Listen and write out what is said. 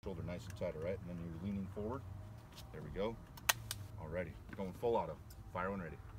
Shoulder nice and tight, all right? And then you're leaning forward. There we go. Alrighty, going full auto. Fire when ready.